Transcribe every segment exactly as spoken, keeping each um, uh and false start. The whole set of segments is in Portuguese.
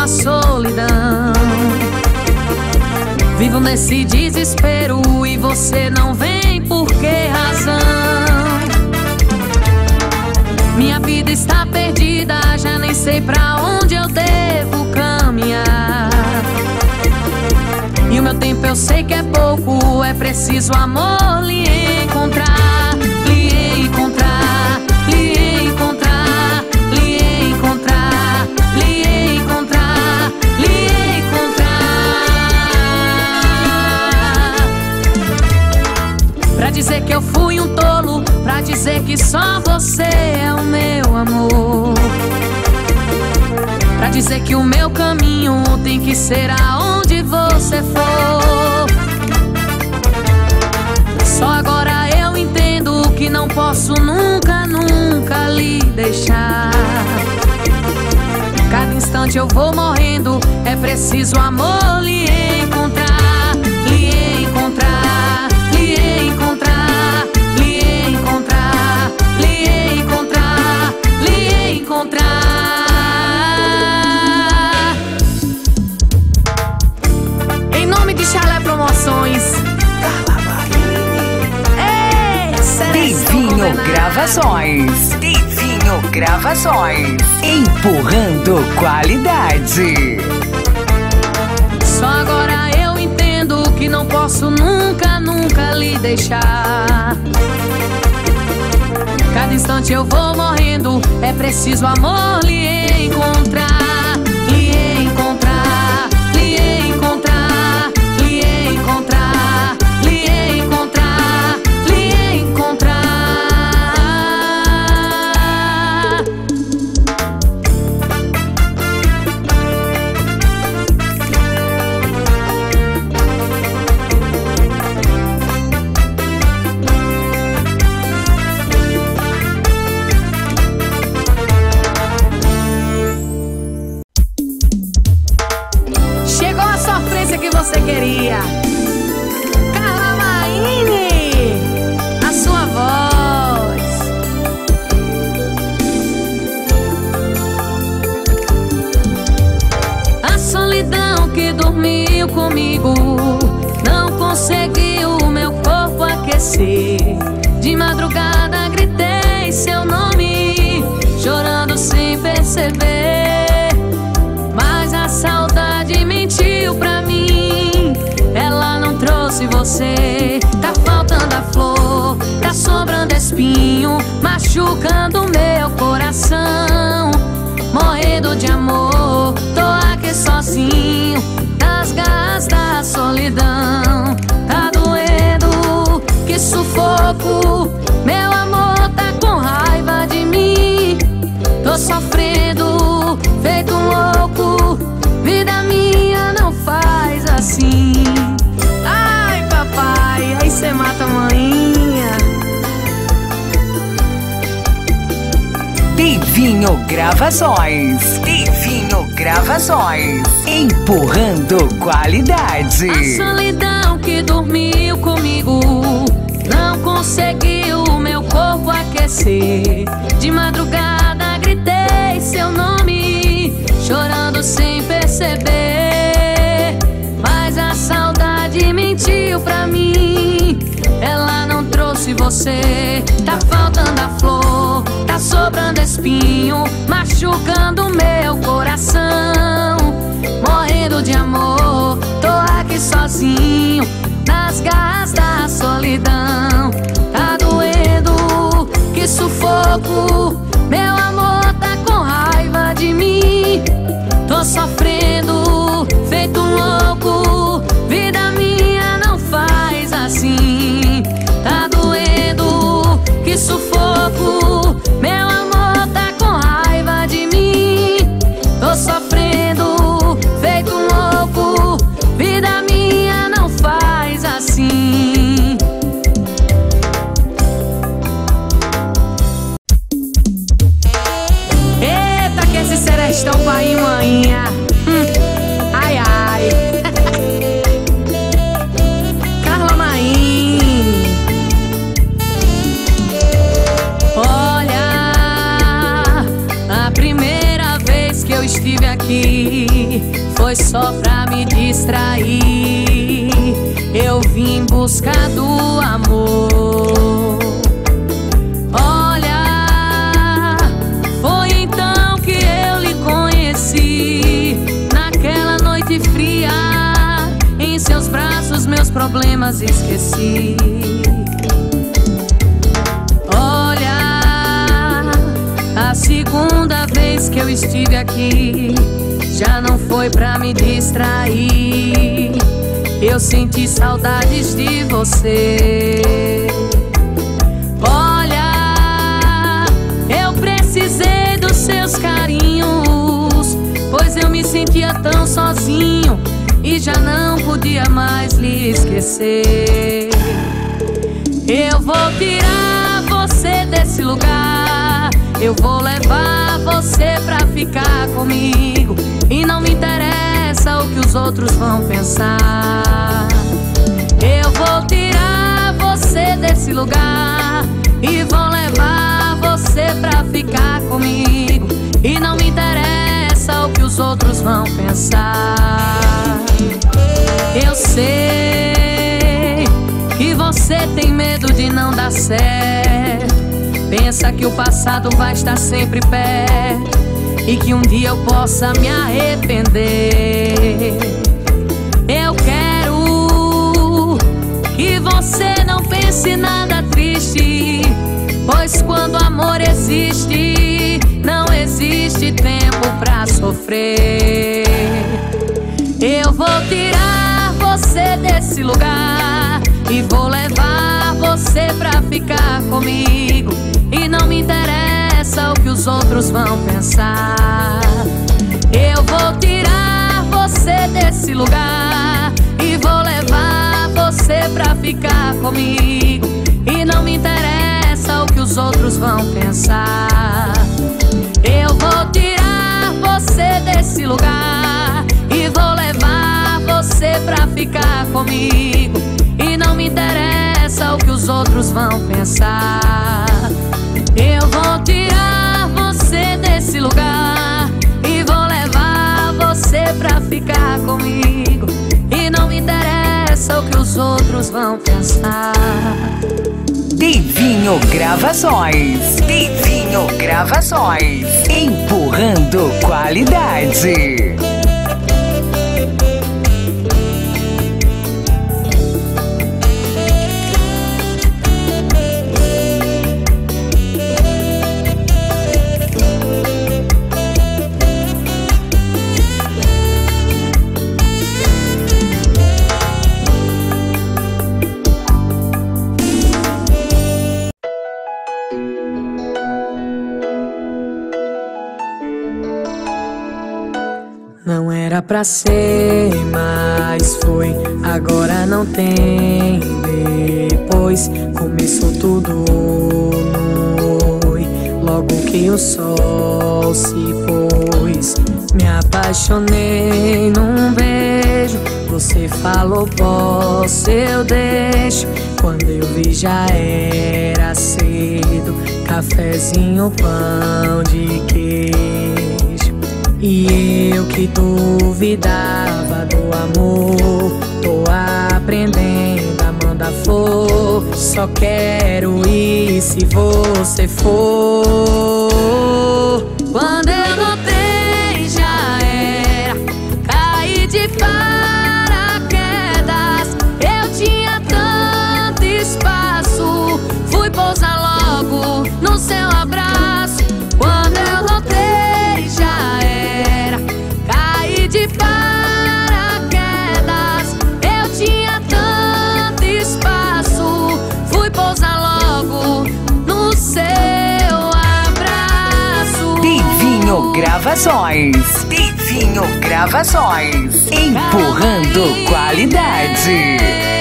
a solidão. Vivo nesse desespero e você não vem, por que razão? Minha vida está perdida, já nem sei pra onde eu devo caminhar. E o meu tempo eu sei que é pouco, é preciso amor lhe encontrar, lhe encontrar, lhe encontrar, lhe encontrar, lhe encontrar, lhe encontrar. Pra dizer que eu fui um tolo, pra dizer que só você é o meu amor, pra dizer que o meu caminho tem que ser aonde você for. Só agora eu entendo que não posso nunca, nunca lhe deixar. Cada instante eu vou morrendo, é preciso amor lhe encontrar, lhe encontrar, lhe encontrar, lhe encontrar, lhe encontrar, lhe encontrar. Em nome de Chalé Promoções, Divinho Gravações, Divinho Gravações, empurrando qualidade. Só agora eu entendo que não posso nunca, nunca lhe deixar. Cada instante eu vou morrendo, é preciso amor lhe encontrar, lhe encontrar, lhe encontrar, lhe encontrar, lhe encontrar, lhe encontrar. Que você queria, Carla Maine, a sua voz. A solidão que dormiu comigo não conseguiu meu corpo aquecer. De madrugada gritei seu nome, chorando sem perceber, mas a saudade mentiu pra mim. Ela não trouxe você. Tá faltando a flor, tá sobrando espinho, machucando meu coração. Morrendo de amor, tô aqui sozinho, nas garras da solidão. Tá doendo, que sufoco, meu amor tá com raiva de mim. Tô sofrendo, feito um louco, vida minha não faz assim. Ai, papai, aí cê mata a maninha. Divinho Gravações, Divinho Gravações, empurrando qualidade. A solidão que dormiu comigo não conseguiu meu corpo aquecer. De madrugada gritei seu nome, chorando sem perceber, mas a saudade mentiu pra mim. Ela não trouxe você. Tá faltando a flor, tá sobrando espinho, machucando meu coração. Morrendo de amor, tô aqui sozinho, nas garras da solidão. Tá doendo, que sufoco, meu amor tá com raiva de mim. Tô sofrendo, feito um louco, vida minha não faz assim. Tá doendo, que sufoco, meu amor tá com raiva de mim. Tô sofrendo, feito um louco, vida minha não faz assim. Eita, que esse serestão pai e manhinha. Hum, ai, ai. Carla Maine. Ó, estive aqui foi só pra me distrair. Eu vim em busca do amor. Olha, foi então que eu lhe conheci. Naquela noite fria, em seus braços meus problemas esqueci. Olha, a segunda vez que eu estive aqui já não foi pra me distrair. Eu senti saudades de você. Olha, eu precisei dos seus carinhos, pois eu me sentia tão sozinho e já não podia mais lhe esquecer. Eu vou tirar você desse lugar, eu vou levar você pra ficar comigo, e não me interessa o que os outros vão pensar. Eu vou tirar você desse lugar e vou levar você pra ficar comigo, e não me interessa o que os outros vão pensar. Eu sei que você tem medo de não dar certo, pensa que o passado vai estar sempre perto e que um dia eu possa me arrepender. Eu quero que você não pense nada triste, pois quando amor existe, não existe tempo pra sofrer. Eu vou tirar você desse lugar e vou levar você pra ficar comigo, e não me interessa o que os outros vão pensar. Eu vou tirar você desse lugar e vou levar você pra ficar comigo, e não me interessa o que os outros vão pensar. Eu vou tirar você desse lugar e vou levar você pra ficar comigo, e não me interessa o que os outros vão pensar. Eu vou tirar você desse lugar e vou levar você pra ficar comigo, e não me interessa o que os outros vão pensar. Divinho Gravações. Divinho Gravações. Empurrando qualidade. Não era pra ser, mas foi. Agora não tem depois. Começou tudo no oi, logo que o sol se pôs. Me apaixonei num beijo, você falou posso, eu deixo. Quando eu vi já era cedo, cafezinho, pão de queijo. E eu que duvidava do amor, tô aprendendo a mandar flor. Só quero ir se você for. Quando eu notei já era, caí de paraquedas. Eu tinha tanto espaço, fui pousar logo no seu abraço. Quando eu notei já era, caí de paraquedas. Eu tinha tanto espaço, fui pousar logo no seu abraço. Divinho Gravações. Divinho Gravações. Empurrando qualidade.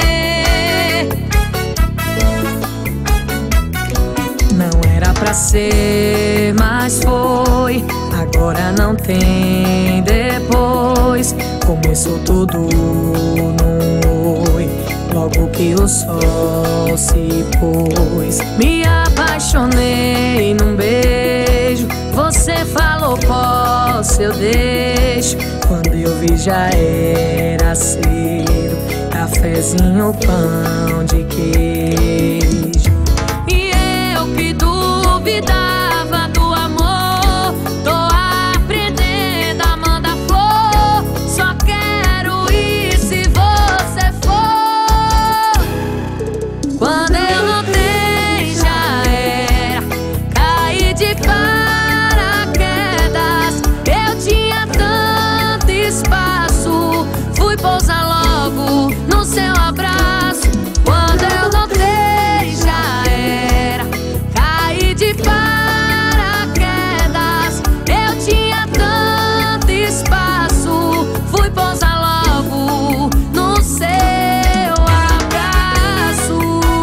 Não era pra ser, mas foi. Agora não tem depois. Começou tudo no oi, logo que o sol se pôs. Me apaixonei num beijo, você falou posso, eu deixo. Quando eu vi já era cedo. Cafezinho, pão de queijo. E eu que duvidava do amor, tô aprendendo a mandar flor. Só quero ir se você for. Quando eu notei já era, caí de paraquedas. Eu tinha tanto espaço, fui pousar logo no seu abraço. Quando eu notei já era, caí de paraquedas. Eu tinha tanto espaço, fui pousar logo no seu abraço.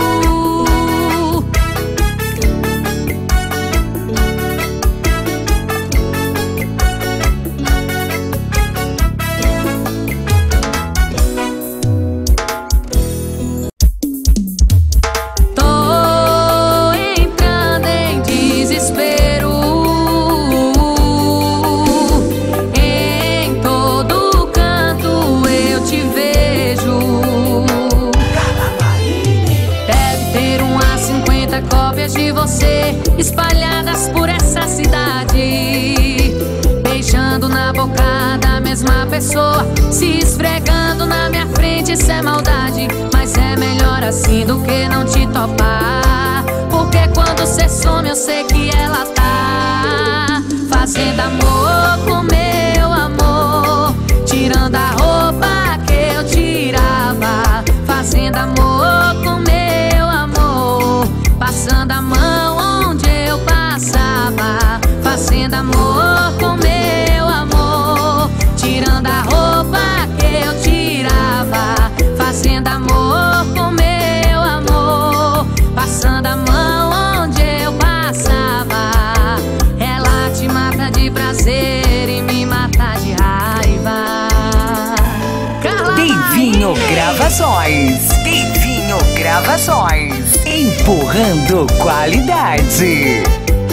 Tô entrando em desespero. Em todo canto eu te vejo. Deve ter umas cinquenta cópias de você espalhadas por essa cidade, beijando na boca da mesma pessoa, se esfregando na minha frente. Isso é maldade, mas é melhor assim do que não te topar. Porque quando cê some eu sei que ela tá fazendo amor com meu amor, tirando a roupa que eu tirava. Fazendo amor com meu amor, passando a mão onde eu passava. Fazendo amor com meu amor, tirando a roupa que eu tirava. Fazendo amor com meu amor, passando a mão onde eu passava. Ela te mata de prazer e me mata de raiva. Carla Divinho Bahia. Gravações. Divinho Gravações. Empurrando qualidade.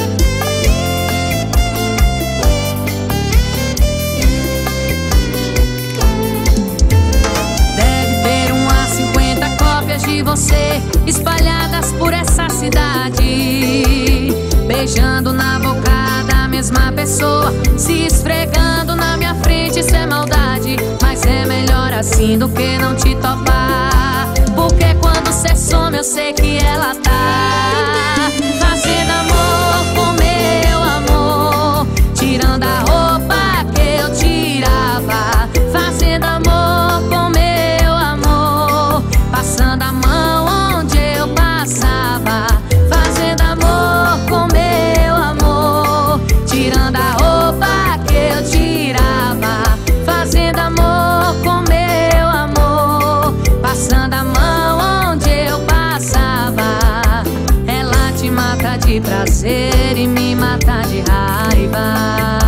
Deve ter umas cinquenta cópias de você espalhadas por essa cidade, beijando na boca da mesma pessoa, se esfregando na minha frente. Isso é maldade, mas é melhor assim do que não te topar. Porque quando cê some eu sei que ela tá fazendo amor com meu amor, tirando a roupa que eu tirava. Fazendo amor com meu amor, passando a mão onde eu passava. Fazendo amor com meu amor, tirando a roupa que eu tirava. Fazendo amor com meu amor, passando a mão onde eu passava. Ela te mata de prazer e me mata de raiva.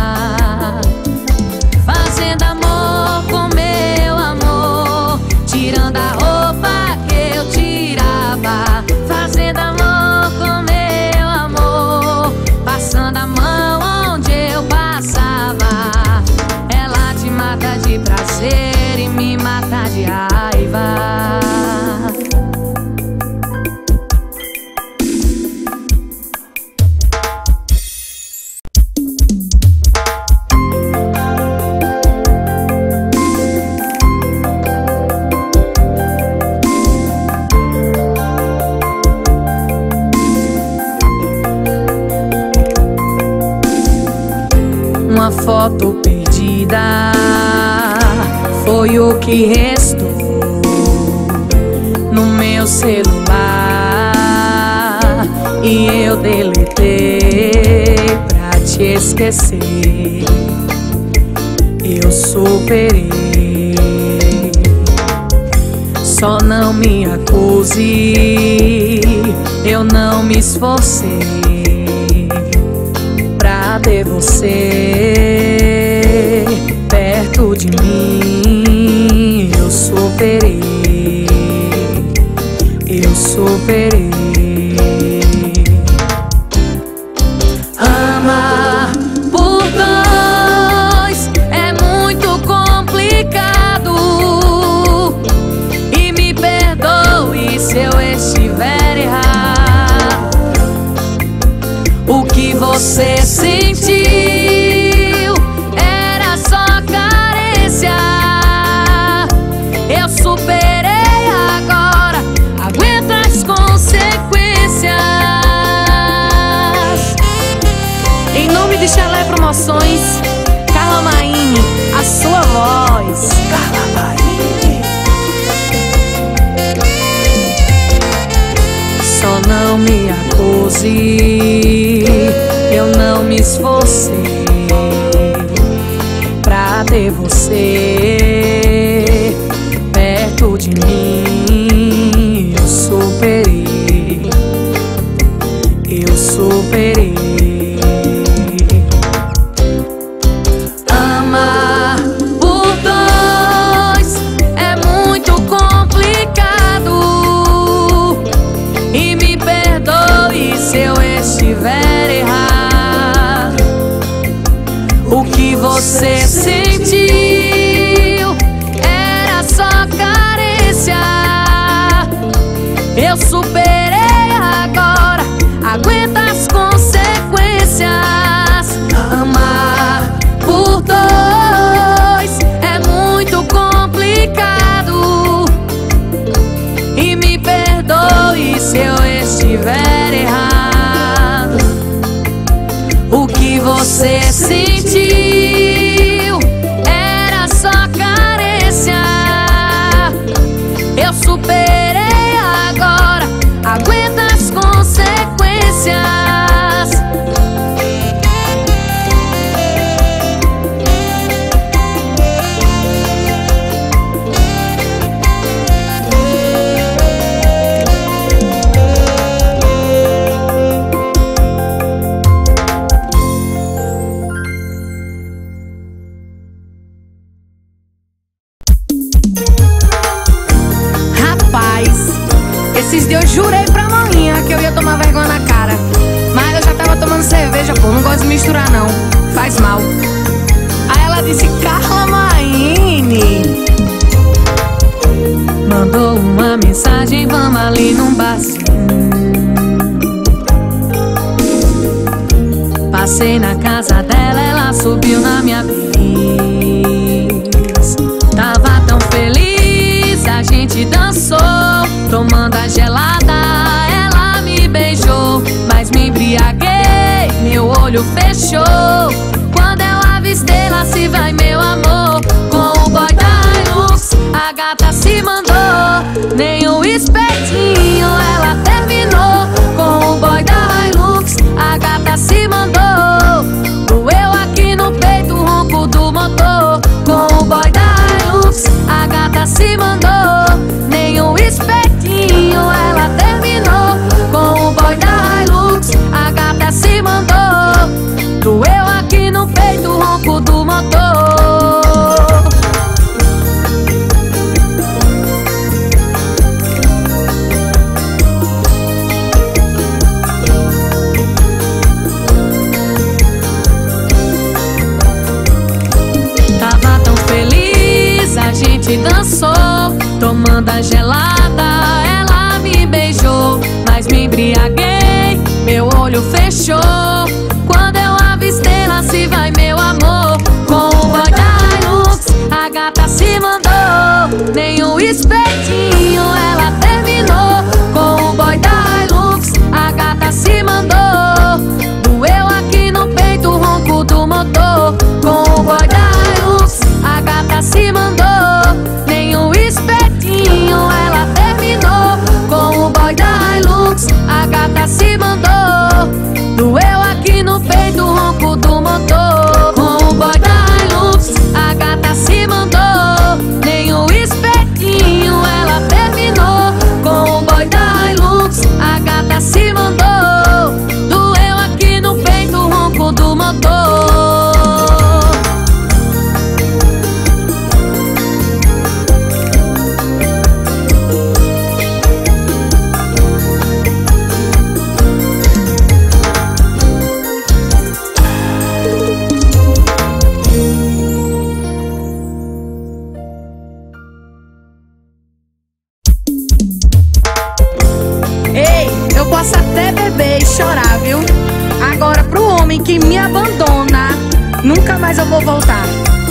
Fazendo amor com meu amor, tirando a roupa que eu tirava. Fazendo amor com meu amor, passando a mão onde eu passava. Ela te mata de prazer e me mata de raiva. Uma foto perdida foi o que restou no meu celular, e eu deletei pra te esquecer. Eu superei, só não me acuse, eu não me esforcei pra ter você perto de mim. Eu superei, eu superei. Amar por dois você sentiu era só carência. Eu superei agora, aguenta as consequências. Em nome de Chalé Promoções, Carla Maine, a sua voz. Carla Maine. Só não me acuse, eu não me esforcei pra ter você perto de mim. Eu superei, eu superei. Amar por dois é muito complicado. E me perdoe se eu estiver errado. O que você sentiu era só carência. Eu superei agora, aguenta as consequências. Amar por dois é muito complicado. E me perdoe se eu estiver errado. O que você sentiu era só carência. Eu superei agora, aguenta as consequências. Esses dias eu jurei pra maninha que eu ia tomar vergonha na cara, mas eu já tava tomando cerveja, pô, não gosto de misturar não, faz mal. Aí ela disse, Carla Maine mandou uma mensagem, vamos ali num barzinho. Passei na casa dela, ela subiu na minha vez. Tava tão feliz, a gente dançou, tomando a gelada, ela me beijou, mas me embriaguei, meu olho fechou. Quando eu avistei, lá se vai meu amor, com o boy da Hilux, a gata se mandou. Nem o espertinho ela terminou, com o boy da Hilux, a gata se mandou. Doeu aqui no peito o ronco do motor, com o boy da Hilux, a gata se mandou. Nem o espertinho ela terminou, com o boy da Hilux, a gata se mandou. Doeu aqui no peito o ronco do motor. Tava tão feliz, a gente dançou, tomando a gelada, ela me beijou, mas me embriaguei, meu olho fechou. Quando eu avistei, lá se vai meu amor, com o boy da Hilux, a gata se mandou. Nem o espertinho ela terminou, com o boy da Hilux, a gata se mandou. Doeu aqui no peito o ronco do motor, com o boy da Hilux, a gata se mandou. Nem o espertinho ela terminou, com o boy da Hilux, a gata se mandou. Doeu aqui no peito o ronco do motor, com o boy da Hilux, a gata se mandou. Nem o espertinho ela terminou, com o boy da Hilux, a gata se mandou. homem que me abandona, nunca mais eu vou voltar.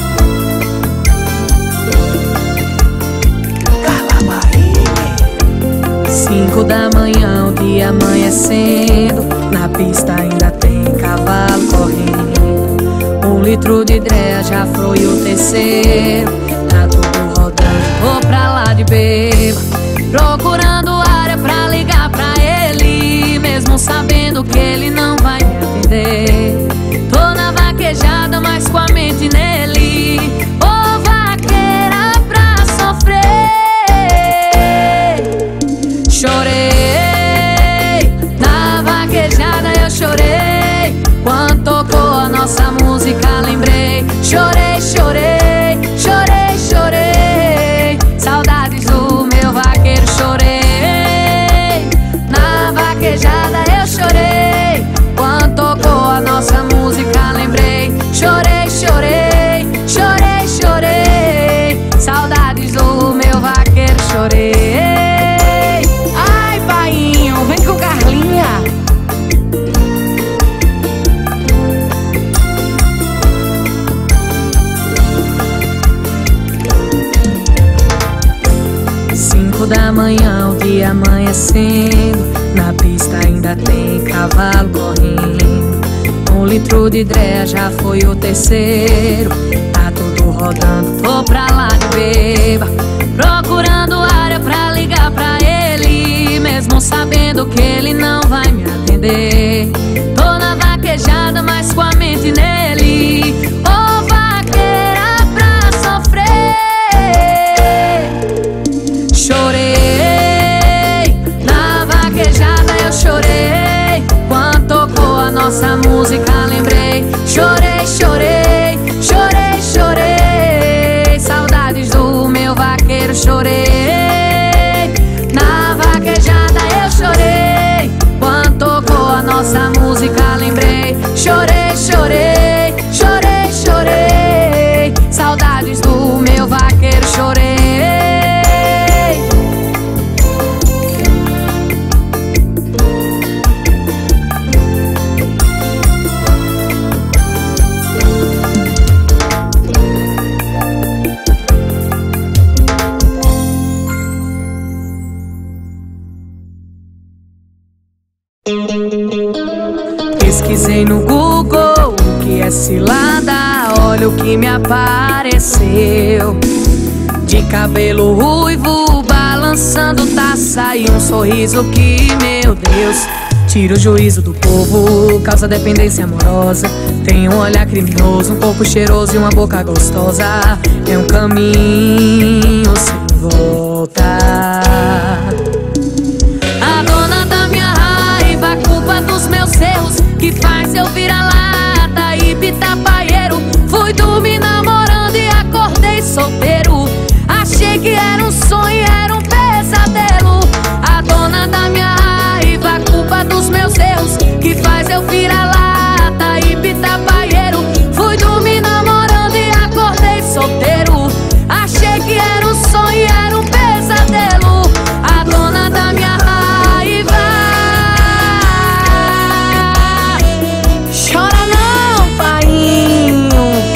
Cinco da manhã, o dia amanhecendo, na pista ainda tem cavalo correndo. Um litro de dreia já foi o terceiro, tá tudo rodando, vou pra lá de beba, procurando área pra ligar pra ele, mesmo sabendo que ele não vai me atender. Tô na vaquejada, mas com a mente nele, ô vaqueira pra sofrer. Chorei, na vaquejada eu chorei, quando tocou a nossa música lembrei. Chorei, chorei, chorei, chorei, saudades do meu vaqueiro. Chorei, na vaquejada eu chorei, quando tocou a nossa música lembrei. Chorei, chorei, chorei, chorei, saudades do meu vaqueiro. Chorei. Vem com Carlinha. Cinco da manhã, o dia amanhecendo, na pista ainda tem cavalo correndo. Um litro de dreia já foi o terceiro, tá tudo rodando, tô pra lá de beba, procurando área pra ligar pra ele, mesmo sabendo que ele não vai me atender. Tô na vaquejada, mas com a mente nele, ô vaqueira pra sofrer. Chorei, na vaquejada eu chorei, quando tocou a nossa música lembrei. Chorei, chorei, chorei, chorei, saudades do meu vaqueiro. Chorei, na vaquejada eu chorei, quando tocou a nossa música lembrei. Chorei, chorei, chorei, chorei, saudades do meu vaqueiro. Chorei. Pesquisei no Google o que é cilada, olha o que me apareceu. De cabelo ruivo, balançando taça e um sorriso que, meu Deus, tira o juízo do povo, causa dependência amorosa. Tem um olhar criminoso, um corpo cheiroso e uma boca gostosa. É um caminho sem volta. A dona da minha raiva, culpa dos meus erros, que faz eu virar lata e pitapaieiro. Fui dormir namorando e acordei solteiro. Achei que era um sonho, era um pesadelo. A dona da minha raiva, culpa dos meus erros, que faz eu virar lata e pitapaieiro. Fui dormir namorando e acordei solteiro. Achei que era um sonho, era um pesadelo. A dona da minha raiva. Chora não, painho.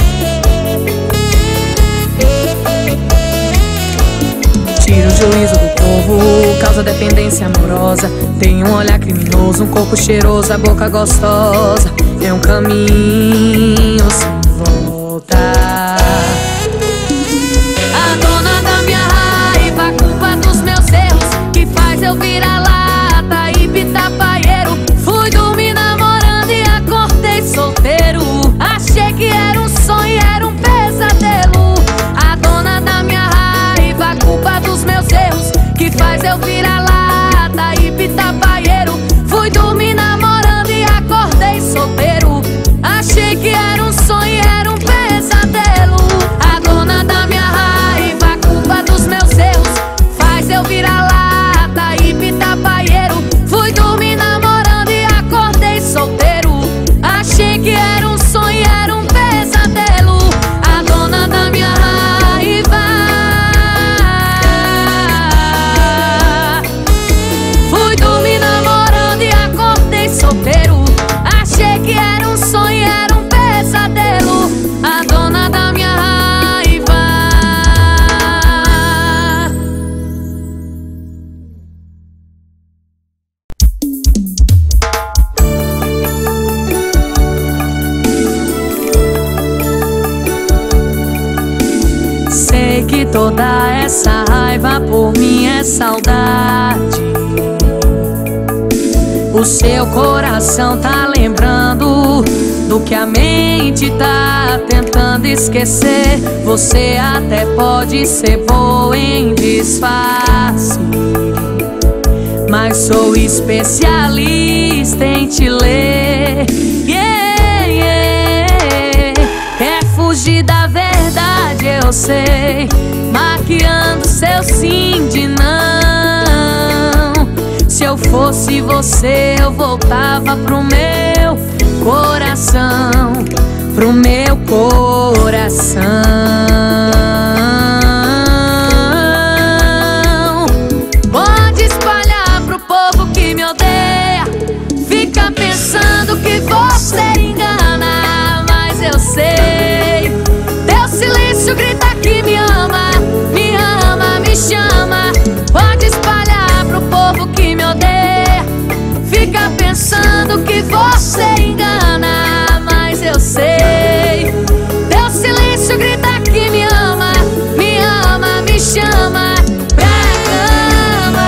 Tira o juízo do povo, causa dependência amorosa. Tem um olhar criminoso, um corpo cheiroso, a boca gostosa. É um caminho sem volta. A dona da minha raiva, culpa dos meus erros, que faz eu virar lata e pitapaieiro. Fui dormir namorando e acordei solteiro. Achei que era um sonho, era um pesadelo. A dona da minha raiva, culpa dos meus erros, que faz eu virar lata e pitapaieiro. Fui dormir namorando e acordei solteiro. Achei que era um sonho, era um pesadelo. sei que toda essa raiva por mim é saudade. O seu coração tá lembrando do que a mente tá tentando esquecer. Você até pode ser boa em disfarce, mas sou especialista em te ler. Yeah, yeah. Quer fugir da verdade, eu sei, maquiando seu sim de não. Se eu fosse você, eu voltava pro meu coração, pro meu coração. Pode espalhar pro povo que me odeia, fica pensando que você engana, mas eu sei. Teu silêncio grita que me ama, me ama, me chama. Pode espalhar pro povo que me odeia, fica pensando que você engana, mas eu sei. Teu silêncio grita que me ama, me ama, me chama pra cama.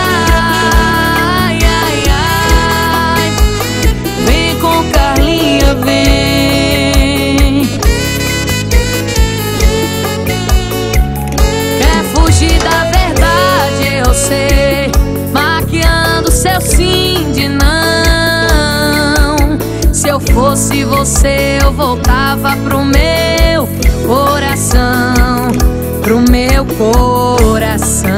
Ai, ai, ai. Vem com Carlinha, vem. Quer fugir da verdade, eu sei, maquiando seu sim de não. Se eu fosse você, eu voltava pro meu coração, pro meu coração.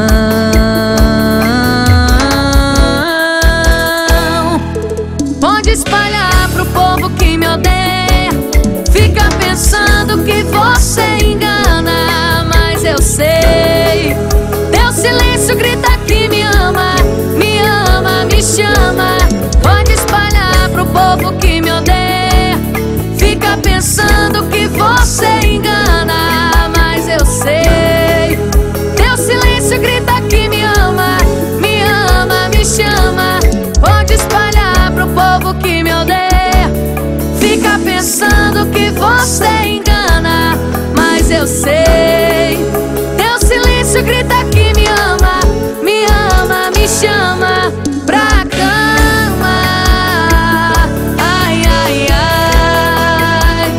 Pode espalhar pro povo que me odeia, fica pensando que você engana, mas eu sei. Teu silêncio grita que me ama, me ama, me chama. Pode espalhar pro povo que me odeia, fica pensando que você engana, mas eu sei. Teu silêncio grita que me ama, me ama, me chama. Pode espalhar pro povo que me odeia, fica pensando que você engana, mas eu sei. Teu silêncio grita que me ama, me ama, me chama pra cama. Ai, ai, ai.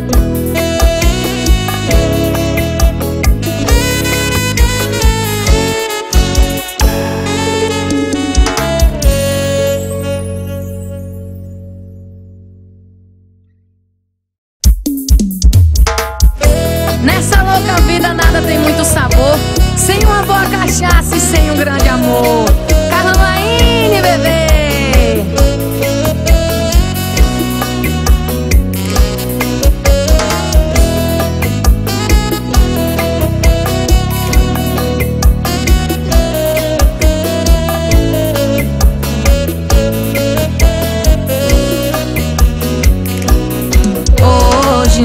Nessa louca vida nada tem muito sabor sem uma boa cachaça e sem um grande amor. Carlamaine, bebê. Hoje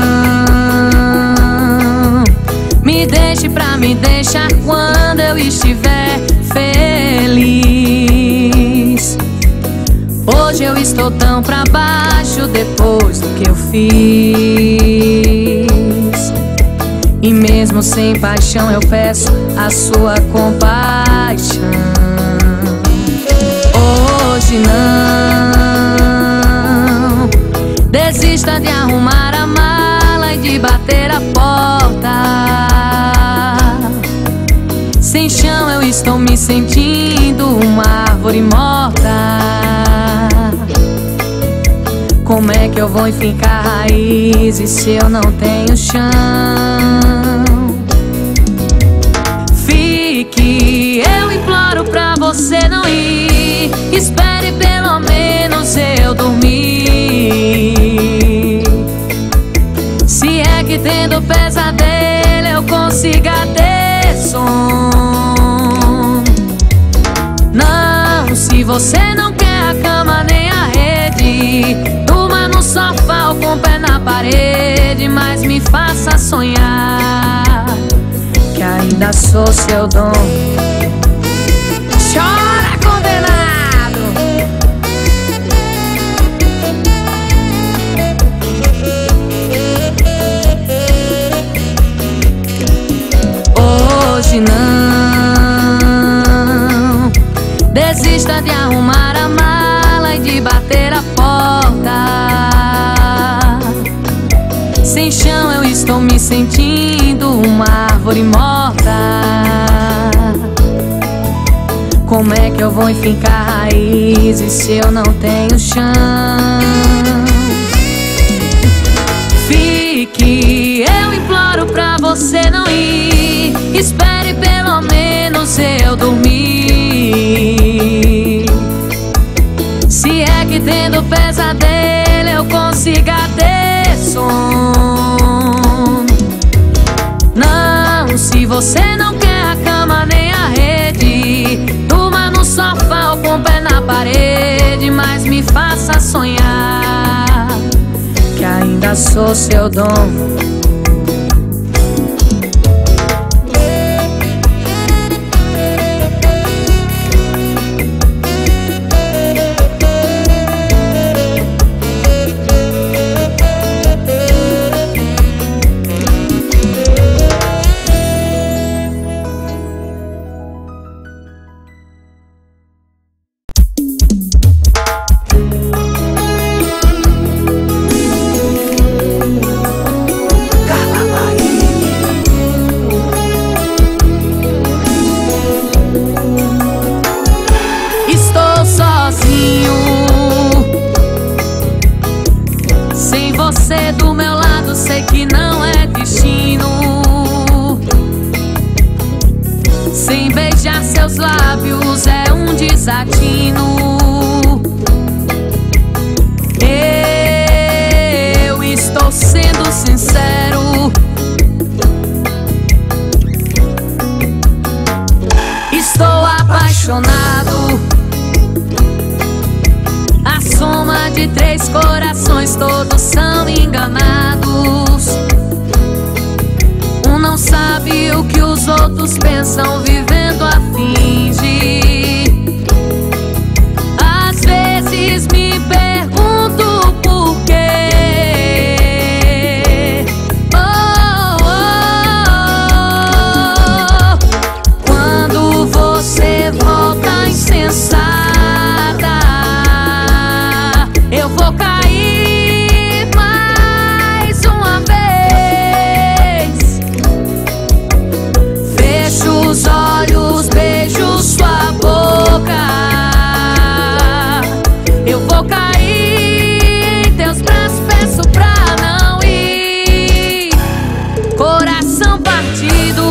não me deixe pra me deixar quando eu estiver feliz. Hoje eu estou tão pra baixo depois do que eu fiz, e mesmo sem paixão eu peço a sua compaixão. Hoje não desista de arrumar a mala e de bater a porta. Sem chão eu estou me sentindo uma árvore morta. Como é que eu vou fincar raízes se eu não tenho chão? Fique, eu imploro pra você não ir. Espere pelo menos eu dormir. Se é que tendo pesadelo eu consiga ter som. Não, se você não quer a cama nem a rede, durma no sofá ou com o pé na parede, mas me faça sonhar que ainda sou seu dom. Chora, condenado! pressa de arrumar a mala e de bater a porta. Sem chão eu estou me sentindo uma árvore morta. Como é que eu vou fincar raízes se eu não tenho chão? Fique, eu imploro pra você não ir. Espere pelo menos eu dormir. Se é que tendo pesadelo eu consiga ter sono. Não, se você não quer a cama nem a rede, durma no sofá ou com o pé na parede, mas me faça sonhar que ainda sou seu dono. Do meu lado sei que não é destino. Sem beijar seus lábios é um desatino. Eu estou sendo sincero. Estou apaixonado. A soma de três corações, todos são enganados. Um não sabe o que os outros pensam, vivendo a fingir. Às vezes me pergunto por quê. Oh, oh, oh. Quando você volta insensata, eu vou cair mais uma vez. Fecho os olhos, beijo sua boca. Eu vou cair em teus braços, peço pra não ir. Coração partido,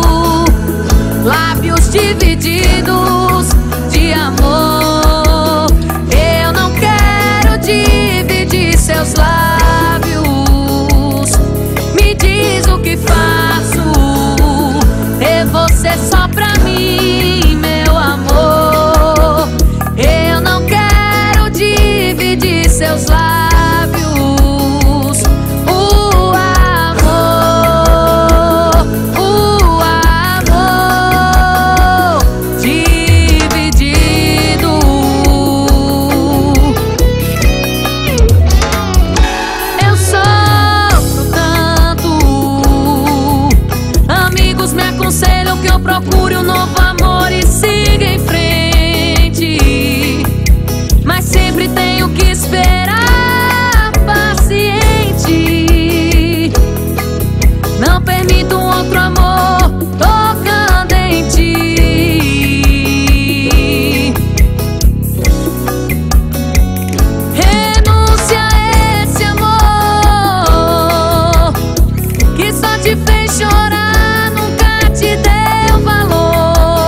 lábios divididos de amor. Eu não quero dividir seus lábios. Me diz o que faço. É você só pra mim, meu amor. Eu não quero dividir seus lábios. O amor, o amor dividido. Eu sofro tanto. Amigos me aconselham que eu procure um novo amor e siga em frente, mas sempre tenho que esperar paciente. Não permito um outro amor tocando em ti. Renúncia a esse amor que só te fez chorar, nunca te deu valor.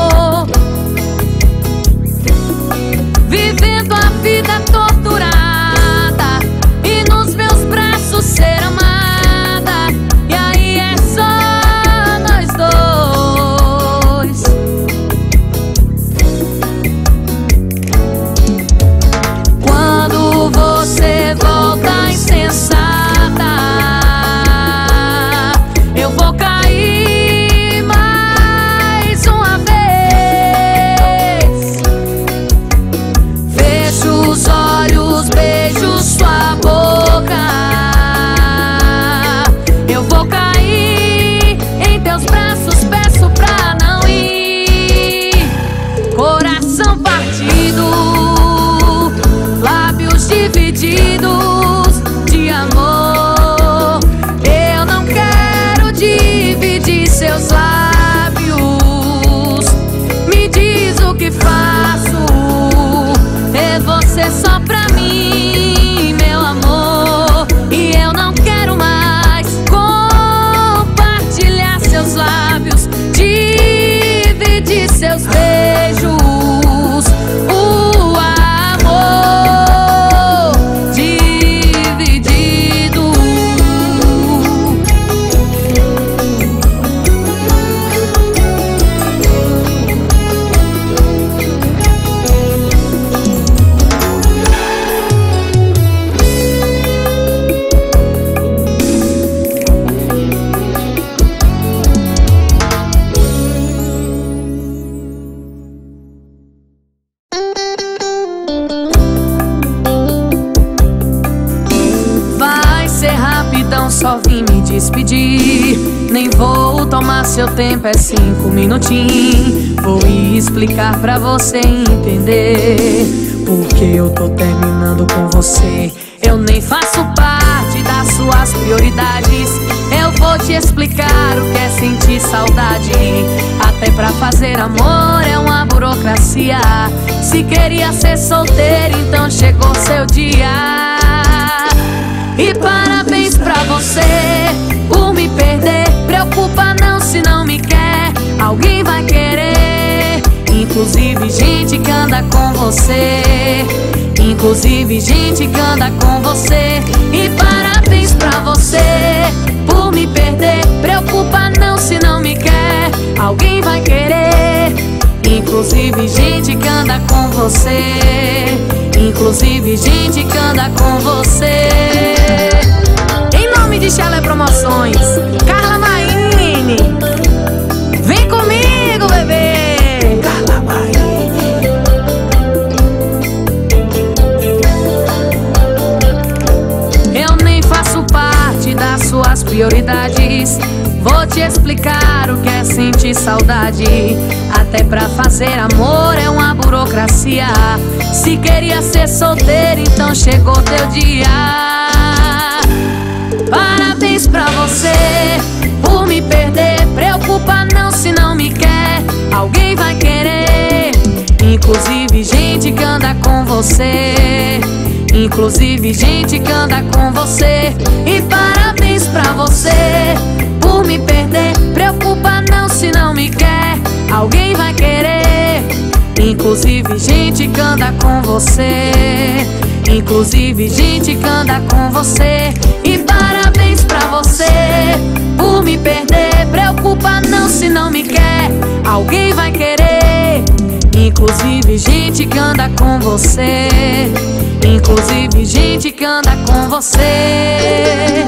seus lábios. Me diz o que faço, é você só pra mim, meu amor. E eu não quero mais compartilhar seus lábios, dividir seus beijos. O amor dividido. Só vim me despedir, nem vou tomar seu tempo, é cinco minutinhos. Vou explicar pra você entender porque eu tô terminando com você. Eu nem faço parte das suas prioridades. Eu vou te explicar o que é sentir saudade. Até pra fazer amor é uma burocracia. Se queria ser solteiro, então chegou seu dia. E parabéns pra você por me perder. Preocupa não se não me quer, alguém vai querer. Inclusive gente que anda com você, inclusive gente que anda com você. E parabéns pra você por me perder. Preocupa não se não me quer, alguém vai querer. Inclusive gente que anda com você, inclusive gente que anda com você. Em nome de Chalé Promoções, Carla Maine, vem comigo, bebê. Carla Maine. Eu nem faço parte das suas prioridades. Vou te explicar o que é sentir saudade. Até pra fazer amor é uma burocracia. Se queria ser solteiro, então chegou teu dia. Parabéns pra você por me perder. Preocupa não se não me quer, alguém vai querer. Inclusive gente que anda com você, inclusive gente que anda com você. E parabéns pra você por me perder. Preocupa não se não me quer, alguém vai querer. Inclusive gente que anda com você, inclusive gente que anda com você. E parabéns pra você por me perder. Preocupa não se não me quer, alguém vai querer. Inclusive gente que anda com você, inclusive gente que anda com você.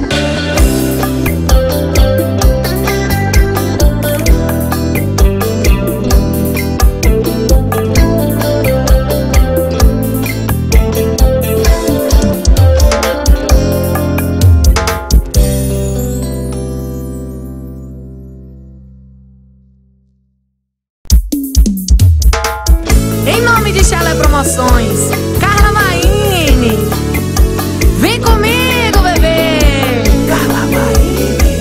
Promoções, Carla Maine, vem comigo, bebê. Carla Maine.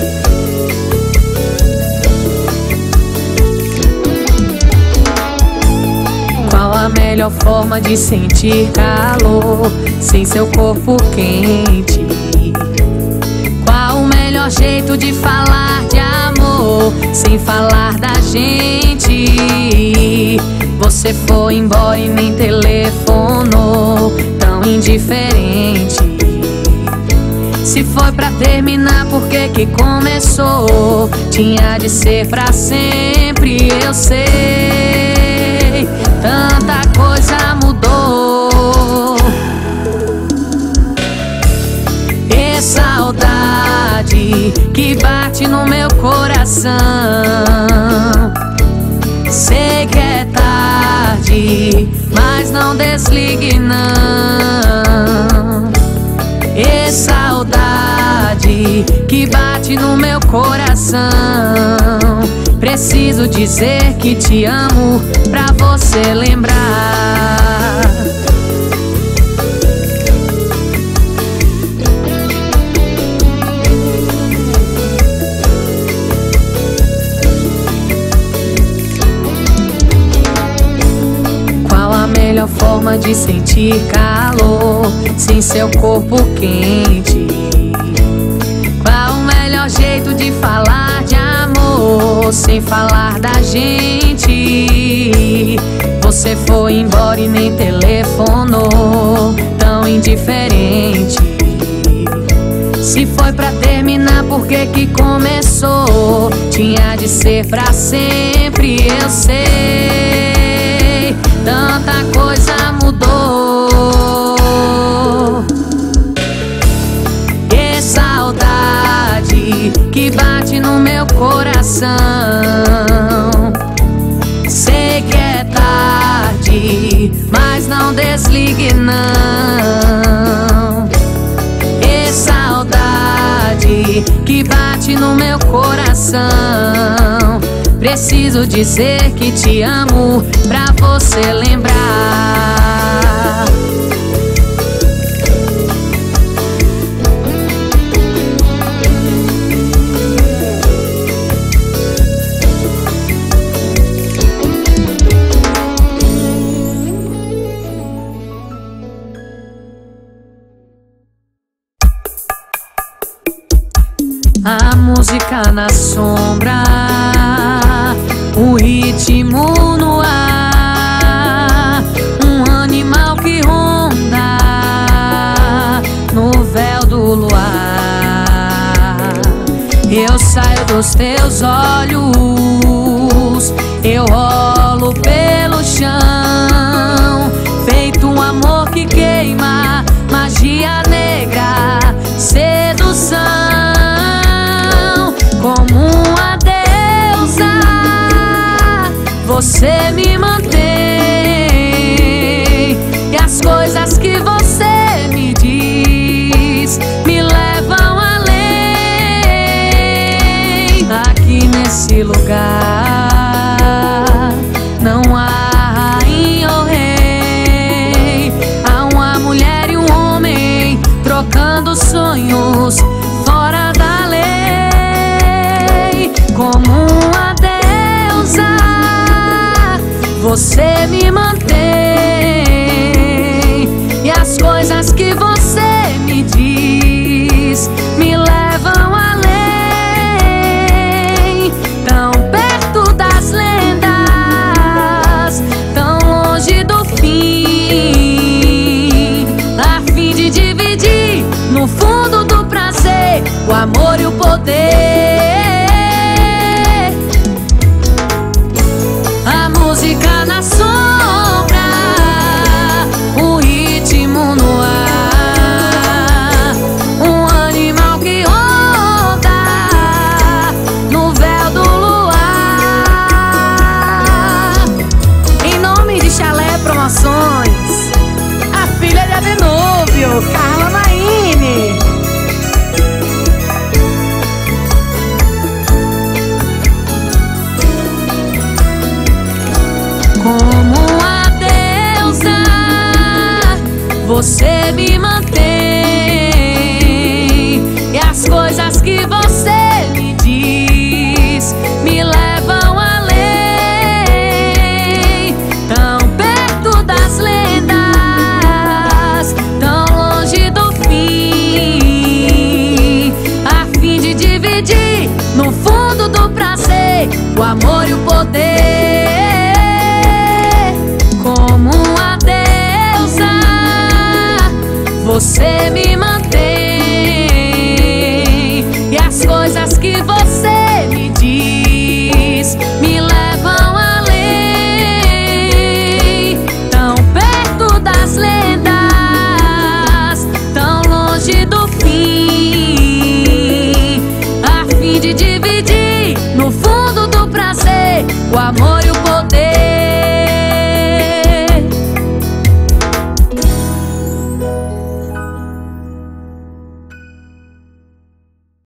Qual a melhor forma de sentir calor sem seu corpo quente? Qual o melhor jeito de falar de amor sem falar da gente? Você foi embora e nem telefonou, tão indiferente. Se foi pra terminar, por que que começou? Tinha de ser pra sempre, eu sei. Tanta coisa mudou. E saudade que bate no meu coração. Sei que é tarde, mas não desligue não. E saudade que bate no meu coração. Preciso dizer que te amo pra você lembrar. pode sentir calor sem seu corpo quente? Qual o melhor jeito de falar de amor sem falar da gente? Você foi embora e nem telefonou, tão indiferente. Se foi pra terminar, por que que começou? Tinha de ser pra sempre, eu sei. Tanta coisa mudou. Que saudade que bate no meu coração. Sei que é tarde, mas não desligue não. Que saudade que bate no meu coração. Preciso dizer que te amo pra você lembrar. A música na sombra, o ritmo no ar, um animal que ronda no véu do luar. Eu saio dos teus olhos, eu rolo pelo chão, feito um amor que queima, magia negra, sedução. Como uma deusa, você me mantém, e as coisas que você me diz me levam além. Aqui nesse lugar não há rainha ou rei, há uma mulher e um homem trocando sonhos fora da lei. Como uma deusa, você me mantém, e as coisas que você me diz me levam além. Tão perto das lendas, tão longe do fim, a fim de dividir no fundo do prazer o amor e o poder. Música na sombra, o ritmo no ar, um animal que ronda no véu do luar. Em nome de Chalé Promoções, a filha de Adenúbio, Carla Maine. Como uma deusa, você me mantém, e as coisas que você me diz me levam além. Tão perto das lendas, tão longe do fim, a fim de dividir no fundo do prazer o amor e o poder. Como uma deusa, você me mantém, e as coisas que você me diz me levam além. Tão perto das lendas, tão longe do fim, a fim de dividir no fundo do prazer o amor